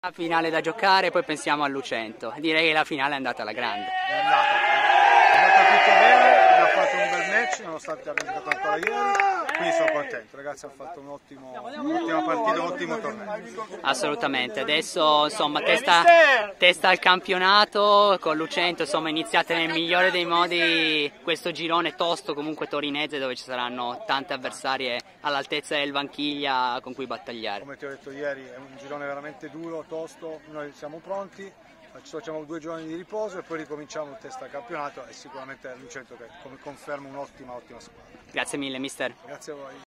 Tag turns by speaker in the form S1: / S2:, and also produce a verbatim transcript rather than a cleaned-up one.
S1: La finale da giocare, poi pensiamo a Lucento. Direi che la finale è andata alla grande.
S2: È andata, è andata tutto bene, abbiamo fatto un bel match nonostante abbia giocato ancora ieri, quindi sono contento, i ragazzi hanno fatto un'ottima partita, un ottimo torneo.
S1: Assolutamente, adesso insomma testa, testa al campionato con Lucento, insomma iniziate nel migliore dei modi questo girone tosto comunque torinese dove ci saranno tante avversarie all'altezza del Vanchiglia con cui battagliare.
S2: Come ti ho detto ieri è un girone veramente duro, tosto, noi siamo pronti, ci facciamo due giorni di riposo e poi ricominciamo testa al campionato e sicuramente Lucento che come conferma un'ottima ottima squadra.
S1: Grazie mille mister.
S2: Grazie a voi.